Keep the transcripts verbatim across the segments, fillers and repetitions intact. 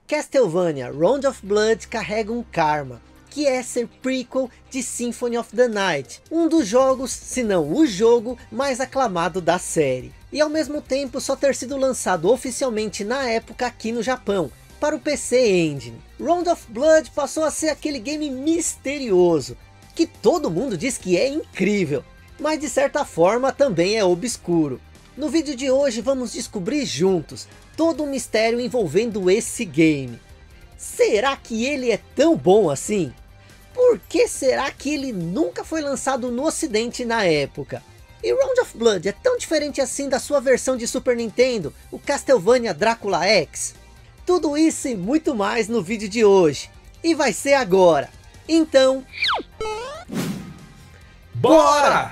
Castlevania Round of Blood carrega um karma, que é ser prequel de Symphony of the Night, um dos jogos, se não o jogo, mais aclamado da série. E ao mesmo tempo só ter sido lançado oficialmente na época aqui no Japão, para o P C Engine. Round of Blood passou a ser aquele game misterioso, que todo mundo diz que é incrível, mas de certa forma também é obscuro. No vídeo de hoje vamos descobrir juntos todo o mistério envolvendo esse game. Será que ele é tão bom assim? Por que será que ele nunca foi lançado no ocidente na época? E Round of Blood é tão diferente assim da sua versão de Super Nintendo, o Castlevania Drácula X? Tudo isso e muito mais no vídeo de hoje. E vai ser agora. Então... bora!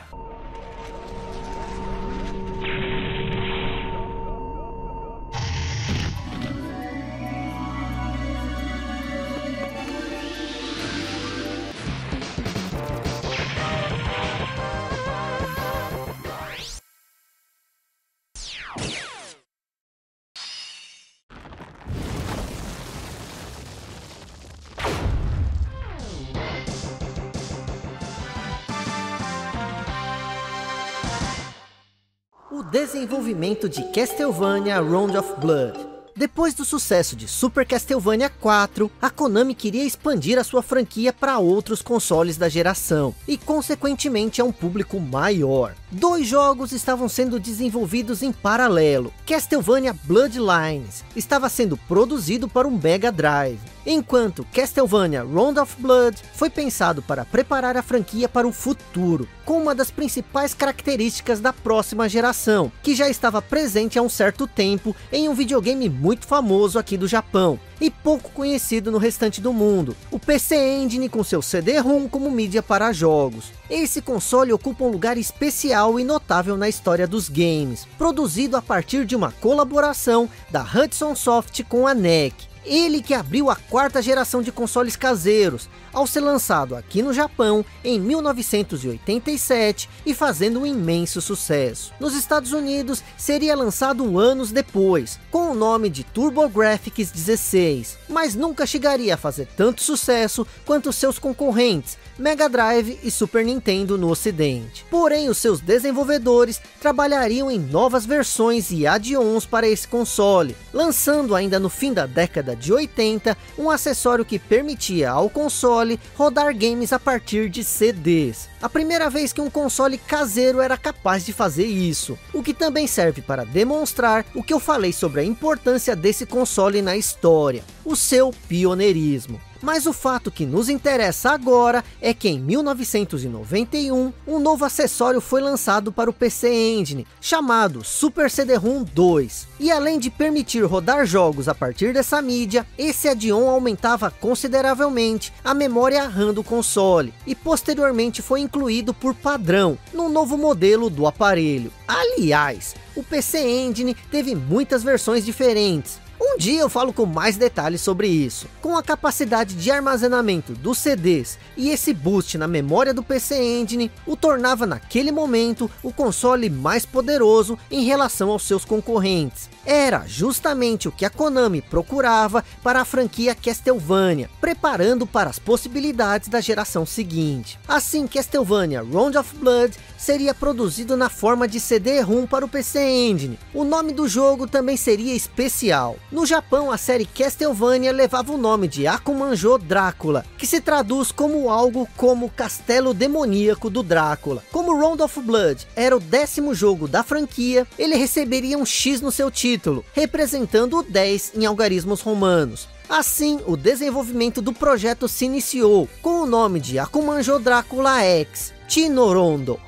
O desenvolvimento de Castlevania Round of Blood. Depois do sucesso de Super Castlevania quatro, a Konami queria expandir a sua franquia para outros consoles da geração, e consequentemente a um público maior. Dois jogos estavam sendo desenvolvidos em paralelo. Castlevania Bloodlines estava sendo produzido para um Mega Drive, enquanto Castlevania Round of Blood foi pensado para preparar a franquia para o futuro, com uma das principais características da próxima geração, que já estava presente há um certo tempo em um videogame muito famoso aqui do Japão, e pouco conhecido no restante do mundo, o P C Engine com seu C D ROM como mídia para jogos. Esse console ocupa um lugar especial e notável na história dos games, produzido a partir de uma colaboração da Hudson Soft com a N E C. Ele que abriu a quarta geração de consoles caseiros, ao ser lançado aqui no Japão em mil novecentos e oitenta e sete e fazendo um imenso sucesso. Nos Estados Unidos seria lançado anos depois, com o nome de TurboGrafx dezesseis, mas nunca chegaria a fazer tanto sucesso quanto seus concorrentes Mega Drive e Super Nintendo no ocidente. Porém, os seus desenvolvedores trabalhariam em novas versões e add-ons para esse console, lançando ainda no fim da década de oitenta um acessório que permitia ao console rodar games a partir de C Ds. A primeira vez que um console caseiro era capaz de fazer isso, o que também serve para demonstrar o que eu falei sobre a importância desse console na história, o seu pioneirismo. Mas o fato que nos interessa agora é que em mil novecentos e noventa e um, um novo acessório foi lançado para o P C Engine, chamado Super C D ROM dois. E além de permitir rodar jogos a partir dessa mídia, esse add-on aumentava consideravelmente a memória RAM do console, e posteriormente foi incluído por padrão no novo modelo do aparelho. Aliás, o P C Engine teve muitas versões diferentes. Um dia eu falo com mais detalhes sobre isso. Com a capacidade de armazenamento dos C Ds e esse boost na memória do P C Engine, o tornava naquele momento o console mais poderoso em relação aos seus concorrentes. Era justamente o que a Konami procurava para a franquia Castlevania, preparando para as possibilidades da geração seguinte. Assim, Castlevania Round of Blood seria produzido na forma de C D ROM para o P C Engine. O nome do jogo também seria especial. No Japão, a série Castlevania levava o nome de Akumanjo Drácula, que se traduz como algo como Castelo Demoníaco do Drácula. Como Round of Blood era o décimo jogo da franquia, ele receberia um X no seu título, representando o dez em algarismos romanos. Assim, o desenvolvimento do projeto se iniciou, com o nome de Akumanjo Drácula X, Chinorondo,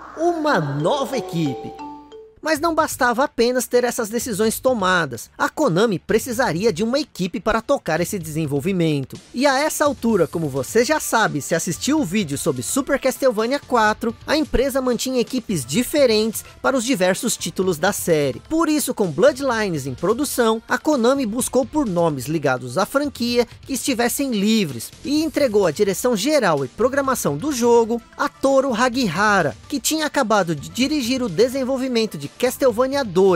uma nova equipe. Mas não bastava apenas ter essas decisões tomadas, a Konami precisaria de uma equipe para tocar esse desenvolvimento. E a essa altura, como você já sabe se assistiu o vídeo sobre Super Castlevania quatro, a empresa mantinha equipes diferentes para os diversos títulos da série. Por isso, com Bloodlines em produção, a Konami buscou por nomes ligados à franquia que estivessem livres, e entregou a direção geral e programação do jogo a Toru Hagihara, que tinha acabado de dirigir o desenvolvimento de Castlevania dois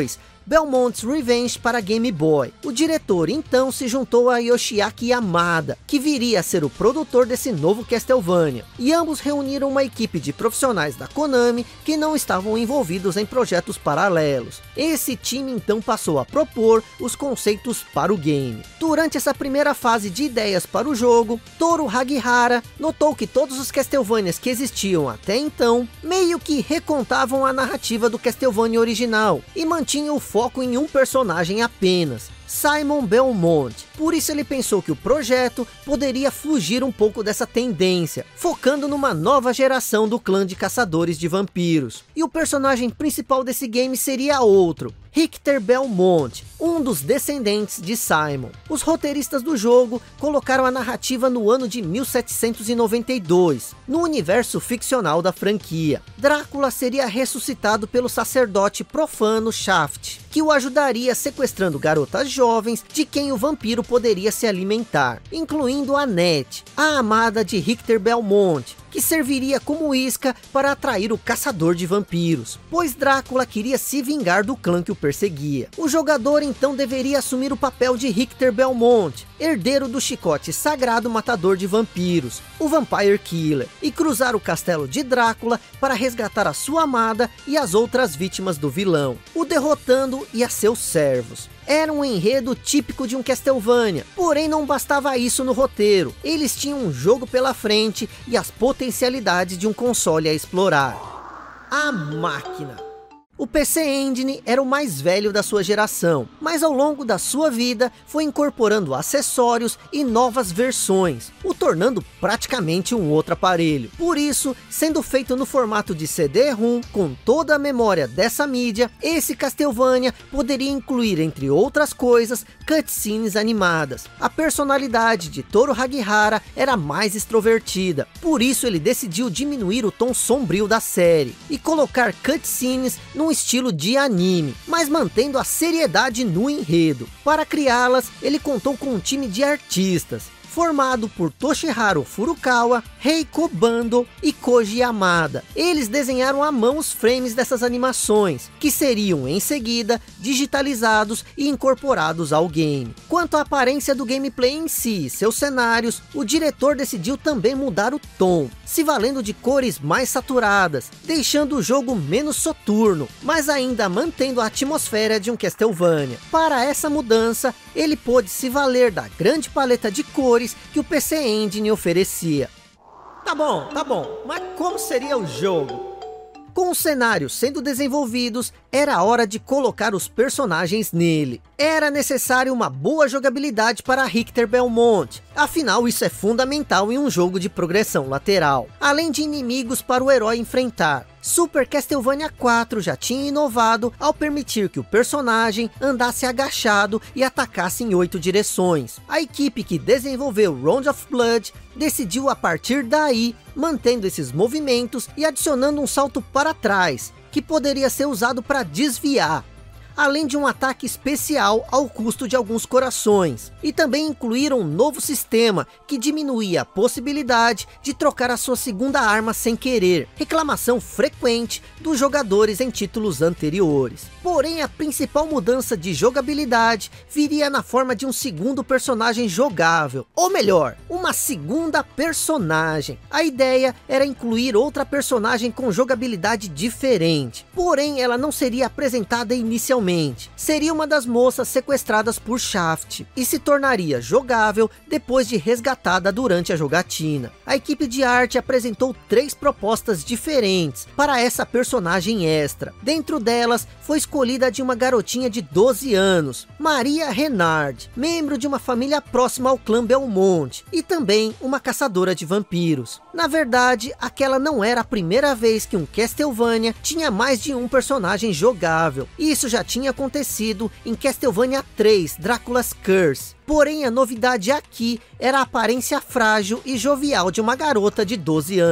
Belmont's Revenge para Game Boy. O diretor então se juntou a Yoshiaki Yamada, que viria a ser o produtor desse novo Castlevania, e ambos reuniram uma equipe de profissionais da Konami que não estavam envolvidos em projetos paralelos. Esse time então passou a propor os conceitos para o game. Durante essa primeira fase de ideias para o jogo, Toru Hagihara notou que todos os Castlevanias que existiam até então meio que recontavam a narrativa do Castlevania original e mantinham o foco em um personagem apenas, Simon Belmont. Por isso ele pensou que o projeto poderia fugir um pouco dessa tendência, focando numa nova geração do clã de caçadores de vampiros. E o personagem principal desse game seria outro, Richter Belmont, um dos descendentes de Simon. Os roteiristas do jogo colocaram a narrativa no ano de mil setecentos e noventa e dois, no universo ficcional da franquia. Drácula seria ressuscitado pelo sacerdote profano Shaft, que o ajudaria sequestrando garotas jovens de quem o vampiro poderia se alimentar, incluindo Annette, a amada de Richter Belmont, que serviria como isca para atrair o caçador de vampiros, pois Drácula queria se vingar do clã que o perseguia. O jogador então deveria assumir o papel de Richter Belmont, herdeiro do chicote sagrado matador de vampiros, o Vampire Killer, e cruzar o castelo de Drácula para resgatar a sua amada e as outras vítimas do vilão, o derrotando e a seus servos. Era um enredo típico de um Castlevania, porém não bastava isso no roteiro. Eles tinham um jogo pela frente e as potencialidades de um console a explorar. A máquina. O P C Engine era o mais velho da sua geração, mas ao longo da sua vida foi incorporando acessórios e novas versões, o tornando praticamente um outro aparelho. Por isso, sendo feito no formato de C D-ROM, com toda a memória dessa mídia, esse Castlevania poderia incluir, entre outras coisas, cutscenes animadas. A personalidade de Toru Hagihara era mais extrovertida, por isso ele decidiu diminuir o tom sombrio da série e colocar cutscenes num estilo de anime, mas mantendo a seriedade no enredo. Para criá-las, ele contou com um time de artistas, formado por Toshiharu Furukawa, Reiko Bando e Koji Yamada. Eles desenharam à mão os frames dessas animações, que seriam em seguida digitalizados e incorporados ao game. Quanto à aparência do gameplay em si e seus cenários, o diretor decidiu também mudar o tom, se valendo de cores mais saturadas, deixando o jogo menos soturno, mas ainda mantendo a atmosfera de um Castlevania. Para essa mudança, ele pôde se valer da grande paleta de cores que o P C Engine oferecia. Tá bom, tá bom, mas como seria o jogo? Com os cenários sendo desenvolvidos, era hora de colocar os personagens nele. Era necessário uma boa jogabilidade para Richter Belmont, afinal isso é fundamental em um jogo de progressão lateral, além de inimigos para o herói enfrentar. Super Castlevania quatro já tinha inovado ao permitir que o personagem andasse agachado e atacasse em oito direções. A equipe que desenvolveu Round of Blood decidiu a partir daí, mantendo esses movimentos e adicionando um salto para trás, que poderia ser usado para desviar, além de um ataque especial ao custo de alguns corações. E também incluíram um novo sistema que diminuía a possibilidade de trocar a sua segunda arma sem querer, reclamação frequente dos jogadores em títulos anteriores. Porém, a principal mudança de jogabilidade viria na forma de um segundo personagem jogável, ou melhor, uma segunda personagem. A ideia era incluir outra personagem com jogabilidade diferente, porém ela não seria apresentada inicialmente. Seria uma das moças sequestradas por Shaft e se tornaria jogável depois de resgatada durante a jogatina. A equipe de arte apresentou três propostas diferentes para essa personagem extra. Dentro delas foi escolhida a de uma garotinha de doze anos, Maria Renard, membro de uma família próxima ao clã Belmont, e também uma caçadora de vampiros. Na verdade, aquela não era a primeira vez que um Castlevania tinha mais de um personagem jogável. Isso já tinha acontecido em Castlevania três, Dracula's Curse. Porém, a novidade aqui era a aparência frágil e jovial de uma garota de doze anos.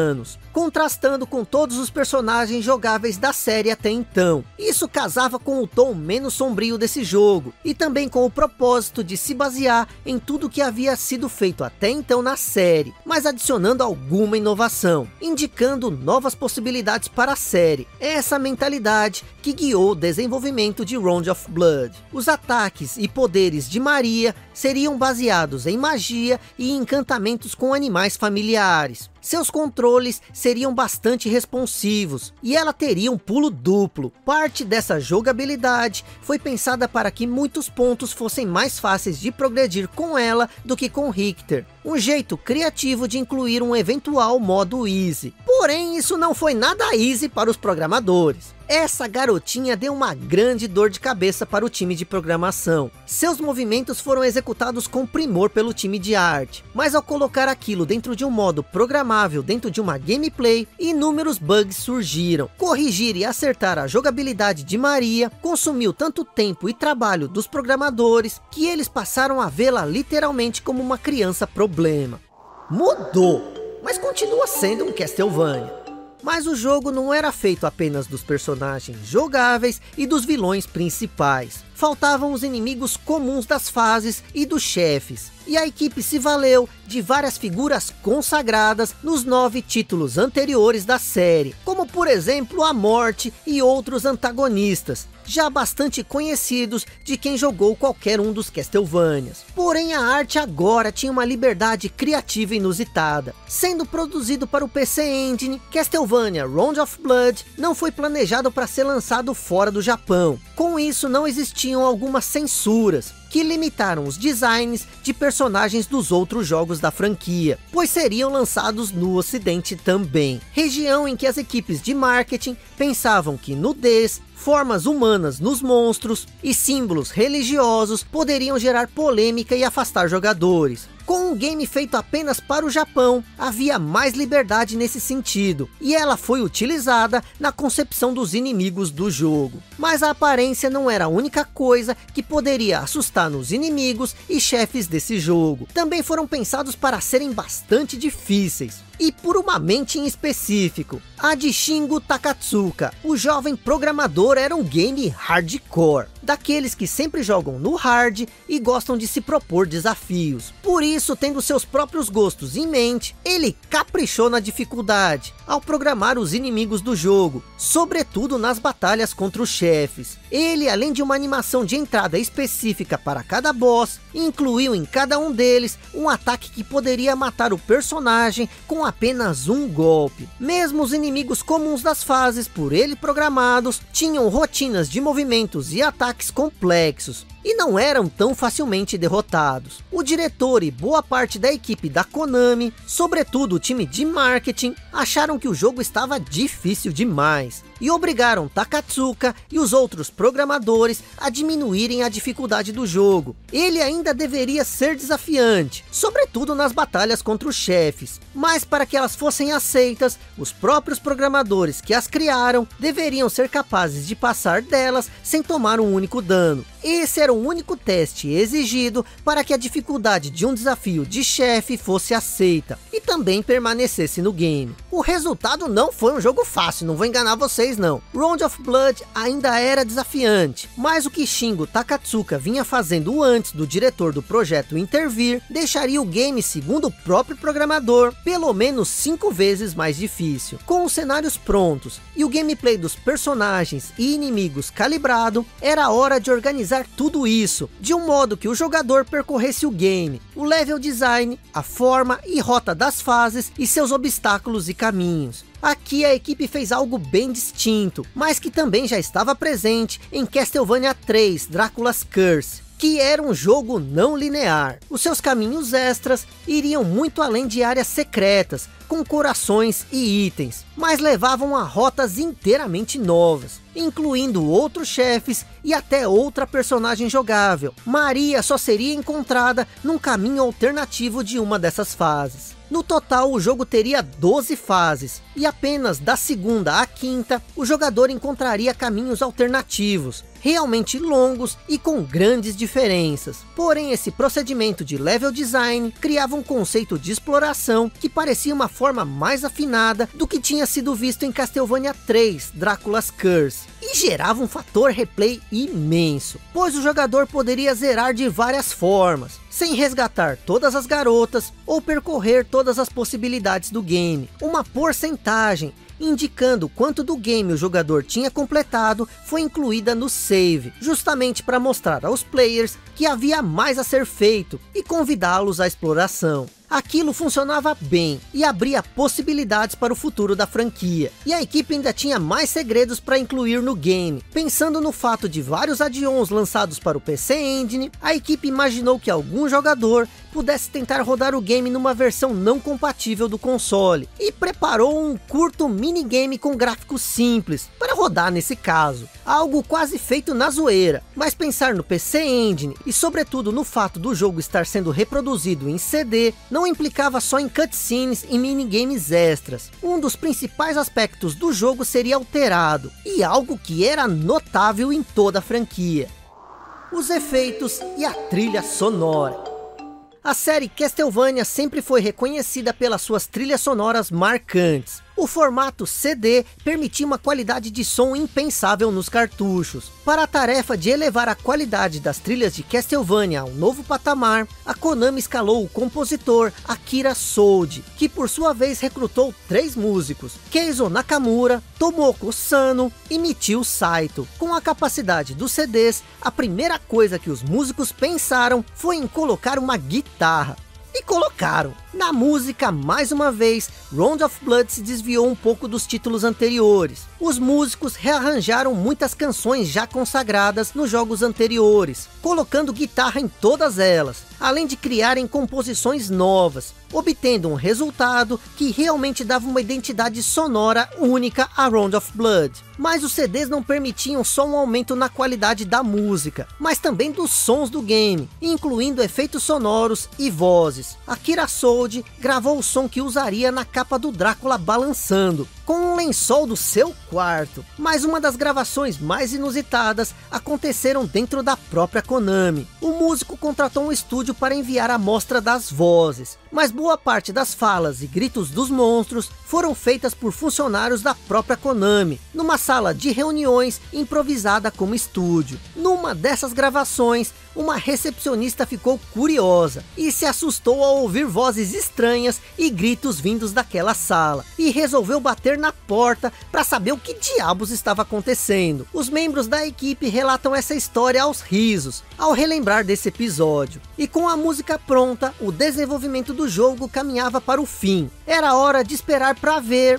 contrastando com todos os personagens jogáveis da série até então. Isso casava com o tom menos sombrio desse jogo, e também com o propósito de se basear em tudo que havia sido feito até então na série, mas adicionando alguma inovação, indicando novas possibilidades para a série. Essa mentalidade que guiou o desenvolvimento de Round of Blood. Os ataques e poderes de Maria seriam baseados em magia e encantamentos com animais familiares. Seus controles seriam bastante responsivos, e ela teria um pulo duplo. Parte dessa jogabilidade foi pensada para que muitos pontos fossem mais fáceis de progredir com ela do que com Richter. Um jeito criativo de incluir um eventual modo easy. Porém, isso não foi nada easy para os programadores. Essa garotinha deu uma grande dor de cabeça para o time de programação. Seus movimentos foram executados com primor pelo time de arte, mas ao colocar aquilo dentro de um modo programável dentro de uma gameplay, inúmeros bugs surgiram. Corrigir e acertar a jogabilidade de Maria consumiu tanto tempo e trabalho dos programadores, que eles passaram a vê-la literalmente como uma criança problema. Mudou, mas continua sendo um Castlevania. Mas o jogo não era feito apenas dos personagens jogáveis e dos vilões principais. Faltavam os inimigos comuns das fases e dos chefes. E a equipe se valeu de várias figuras consagradas nos nove títulos anteriores da série, como por exemplo a Morte e outros antagonistas, já bastante conhecidos de quem jogou qualquer um dos Castlevanias. Porém, a arte agora tinha uma liberdade criativa inusitada. Sendo produzido para o P C Engine, Castlevania Round of Blood não foi planejado para ser lançado fora do Japão. Com isso, não existiam algumas censuras que limitaram os designs de personagens dos outros jogos da franquia, pois seriam lançados no ocidente também. Região em que as equipes de marketing pensavam que nudez, formas humanas nos monstros e símbolos religiosos poderiam gerar polêmica e afastar jogadores. Com um game feito apenas para o Japão, havia mais liberdade nesse sentido, e ela foi utilizada na concepção dos inimigos do jogo. Mas a aparência não era a única coisa que poderia assustar nos inimigos e chefes desse jogo. Também foram pensados para serem bastante difíceis, e por uma mente em específico, a de Shingo Takatsuka. O jovem programador era um game hardcore, daqueles que sempre jogam no hard e gostam de se propor desafios. Por isso, tendo seus próprios gostos em mente, ele caprichou na dificuldade ao programar os inimigos do jogo, sobretudo nas batalhas contra os chefes. Ele, além de uma animação de entrada específica para cada boss, incluiu em cada um deles um ataque que poderia matar o personagem com apenas um golpe. Mesmo os inimigos comuns das fases, por ele programados, tinham rotinas de movimentos e ataques complexos, e não eram tão facilmente derrotados. O diretor e boa parte da equipe da Konami, sobretudo o time de marketing, acharam que o jogo estava difícil demais, e obrigaram Takatsuka e os outros programadores a diminuírem a dificuldade do jogo. Ele ainda deveria ser desafiante, sobretudo nas batalhas contra os chefes, mas para que elas fossem aceitas, os próprios programadores que as criaram deveriam ser capazes de passar delas sem tomar um único dano. Esse era o único teste exigido para que a dificuldade de um desafio de chefe fosse aceita e também permanecesse no game. O resultado não foi um jogo fácil, não vou enganar vocês não. Round of Blood ainda era desafiante, mas o que Shingo Takatsuka vinha fazendo antes do diretor do projeto intervir, deixaria o game, segundo o próprio programador, pelo menos cinco vezes mais difícil. Com os cenários prontos e o gameplay dos personagens e inimigos calibrado, era hora de organizar tudo isso de um modo que o jogador percorresse o game, o level design, a forma e rota das fases e seus obstáculos e caminhos. Aqui a equipe fez algo bem distinto, mas que também já estava presente em Castlevania três Dracula's Curse, que era um jogo não linear. Os seus caminhos extras iriam muito além de áreas secretas, com corações e itens, mas levavam a rotas inteiramente novas. incluindo outros chefes e até outra personagem jogável. Maria só seria encontrada num caminho alternativo de uma dessas fases. No total, o jogo teria doze fases, e apenas da segunda à quinta, o jogador encontraria caminhos alternativos, realmente longos e com grandes diferenças. Porém, esse procedimento de level design criava um conceito de exploração que parecia uma forma mais afinada do que tinha sido visto em Castlevania três, Drácula's Curse, e gerava um fator replay imenso, pois o jogador poderia zerar de várias formas, sem resgatar todas as garotas ou percorrer todas as possibilidades do game. Uma porcentagem indicando quanto do game o jogador tinha completado foi incluída no save, justamente para mostrar aos players que havia mais a ser feito e convidá-los à exploração. Aquilo funcionava bem e abria possibilidades para o futuro da franquia. E a equipe ainda tinha mais segredos para incluir no game. Pensando no fato de vários add-ons lançados para o P C Engine, a equipe imaginou que algum jogador pudesse tentar rodar o game numa versão não compatível do console, e preparou um curto minigame com gráficos simples para rodar nesse caso. Algo quase feito na zoeira, mas pensar no P C Engine e sobretudo no fato do jogo estar sendo reproduzido em C D, não implicava só em cutscenes e minigames extras. Um dos principais aspectos do jogo seria alterado, e algo que era notável em toda a franquia: os efeitos e a trilha sonora. A série Castlevania sempre foi reconhecida pelas suas trilhas sonoras marcantes. O formato C D permitia uma qualidade de som impensável nos cartuchos. Para a tarefa de elevar a qualidade das trilhas de Castlevania a um novo patamar, a Konami escalou o compositor Akira Shoji, que por sua vez recrutou três músicos: Keizo Nakamura, Tomoko Sano e Michio Saito. Com a capacidade dos C Ds, a primeira coisa que os músicos pensaram foi em colocar uma guitarra. E colocaram. Na música, mais uma vez, Round of Blood se desviou um pouco dos títulos anteriores. Os músicos rearranjaram muitas canções já consagradas nos jogos anteriores, colocando guitarra em todas elas, além de criarem composições novas, obtendo um resultado que realmente dava uma identidade sonora única a Round of Blood. Mas os C Ds não permitiam só um aumento na qualidade da música, mas também dos sons do game, incluindo efeitos sonoros e vozes. Akira Shoji gravou o som que usaria na capa do Drácula balançando, com um lençol do seu quarto. Mas uma das gravações mais inusitadas aconteceram dentro da própria Konami. O músico contratou um estúdio para enviar a amostra das vozes, mas boa parte das falas e gritos dos monstros foram feitas por funcionários da própria Konami, numa sala de reuniões improvisada como estúdio. Numa dessas gravações, uma recepcionista ficou curiosa e se assustou ao ouvir vozes estranhas e gritos vindos daquela sala, e resolveu bater na porta para saber o que diabos estava acontecendo. Os membros da equipe relatam essa história aos risos, ao relembrar desse episódio. E com a música pronta, o desenvolvimento do jogo caminhava para o fim. Era hora de esperar para ver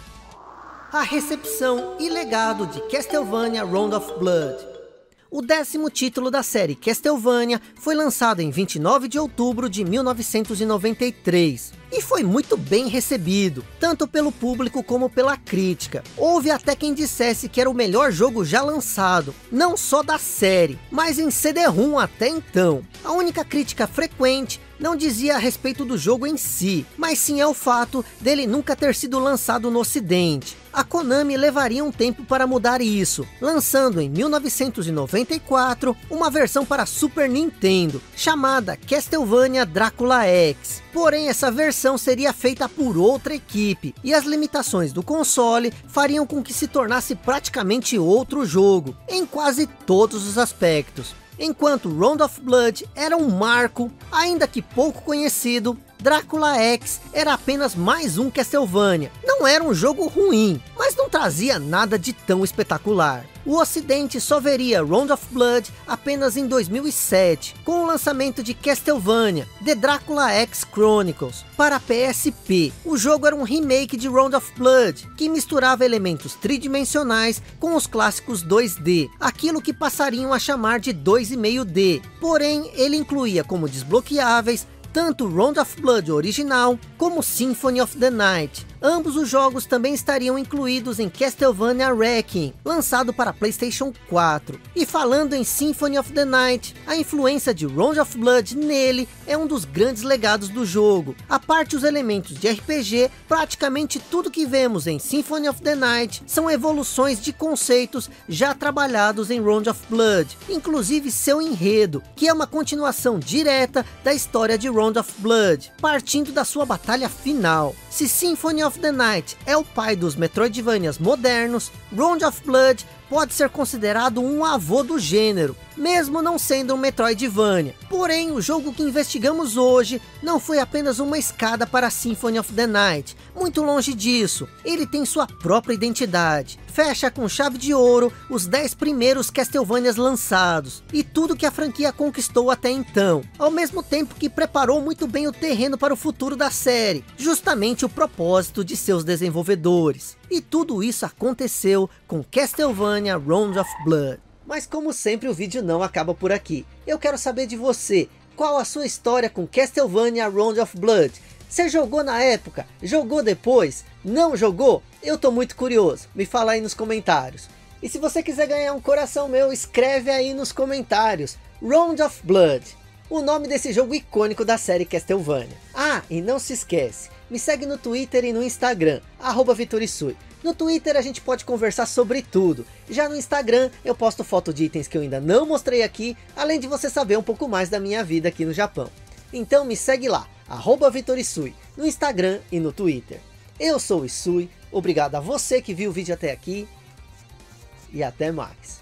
a recepção e legado de Castlevania Round of Blood. O décimo título da série Castlevania foi lançado em vinte e nove de outubro de mil novecentos e noventa e três. E foi muito bem recebido, tanto pelo público como pela crítica. Houve até quem dissesse que era o melhor jogo já lançado, não só da série, mas em C D ROM até então. A única crítica frequente não dizia a respeito do jogo em si, mas sim ao fato dele nunca ter sido lançado no ocidente. A Konami levaria um tempo para mudar isso, lançando em mil novecentos e noventa e quatro uma versão para Super Nintendo, chamada Castlevania Dracula X. Porém, essa versão seria feita por outra equipe, e as limitações do console fariam com que se tornasse praticamente outro jogo, em quase todos os aspectos. Enquanto Round of Blood era um marco, ainda que pouco conhecido, Dracula X era apenas mais um Castlevania. Não era um jogo ruim, mas não trazia nada de tão espetacular. O ocidente só veria Round of Blood apenas em dois mil e sete, com o lançamento de Castlevania The Dracula X Chronicles para P S P. O jogo era um remake de Round of Blood, que misturava elementos tridimensionais com os clássicos dois D, aquilo que passariam a chamar de dois e meio D. Porém, ele incluía como desbloqueáveis tanto Round of Blood original como Symphony of the Night, Ambos os jogos também estariam incluídos em Castlevania Requiem, lançado para PlayStation quatro. E falando em Symphony of the Night, a influência de Round of Blood nele é um dos grandes legados do jogo. A parte os elementos de R P G, praticamente tudo que vemos em Symphony of the Night são evoluções de conceitos já trabalhados em Round of Blood, inclusive seu enredo, que é uma continuação direta da história de Round of Blood, partindo da sua batalha final. Se Symphony of the Night é o pai dos Metroidvanias modernos, Round of Blood pode ser considerado um avô do gênero, mesmo não sendo um Metroidvania. Porém, o jogo que investigamos hoje não foi apenas uma escada para Symphony of the Night, muito longe disso. Ele tem sua própria identidade, fecha com chave de ouro os dez primeiros Castlevanias lançados, e tudo que a franquia conquistou até então, ao mesmo tempo que preparou muito bem o terreno para o futuro da série, justamente o propósito de seus desenvolvedores. E tudo isso aconteceu com Castlevania Round of Blood. Mas como sempre, o vídeo não acaba por aqui. Eu quero saber de você, qual a sua história com Castlevania Round of Blood? Você jogou na época? Jogou depois? Não jogou? Eu tô muito curioso, me fala aí nos comentários. E se você quiser ganhar um coração meu, escreve aí nos comentários, Round of Blood, o nome desse jogo icônico da série Castlevania. Ah, e não se esquece, me segue no Twitter e no Instagram, arroba Vitorisui. No Twitter a gente pode conversar sobre tudo. Já no Instagram eu posto foto de itens que eu ainda não mostrei aqui, além de você saber um pouco mais da minha vida aqui no Japão. Então me segue lá, arroba Vitorisui, no Instagram e no Twitter. Eu sou o Isui, obrigado a você que viu o vídeo até aqui, e até mais.